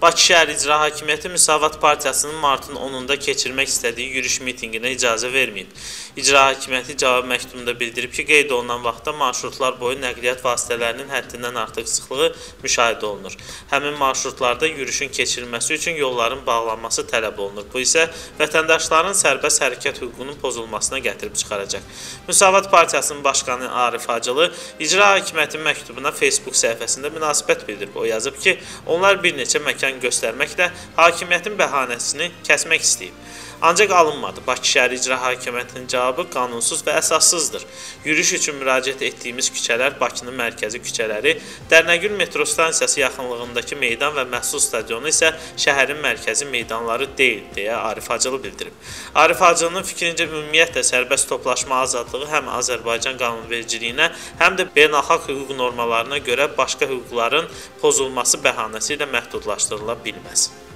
Bakı şəhər İcra Hakimiyyəti Müsavat Partiyasının martın 10-da keçirmək istədiyi yürüyüş mitinqinə icazə verməyib. İcra Hakimiyyəti cavab məktubunda bildirib ki, qeyd olunan vaxtda marşrutlar boyu nəqliyyat vasitələrinin həddindən artıq sıxlığı müşahidə olunur. Həmin marşrutlarda yürüyüşün keçirilməsi üçün yolların bağlanması tələb olunur. Bu isə vətəndaşların sərbəst hərəkət hüququnun pozulmasına gətirib çıxaracaq. Müsavat Partiyasının başqanı Arif Hacılı İcra Hakimiyyəti məktubuna Facebook səhifəsində münasibət bildirib. O yazıb ki, onlar bir neçə məkan göstərməklə hakimiyyətin bəhanəsini kəsmək istəyib. Ancaq alınmadı. Bakı şəhər İcra Hakimiyyətinin cavabı qanunsuz və əsassızdır. Yürüyüş üçün müraciət etdiyimiz küçələr Bakının mərkəzi küçələri, Dərnəgül metro stansiyası yaxınlığındakı meydan və məhsul stadionu isə şəhərin mərkəzi meydanları deyil, deyə Arif Hacılı bildirib. Arif Hacılının fikrincə ümumiyyətlə sərbəst toplaşma azadlığı həm Azərbaycan qanunvericiliyinə, həm də beynəlxalq hüquq normalarına görə başqa hüquqların pozulması bəhanəsi ilə məhdudlaşdırıla bilməz.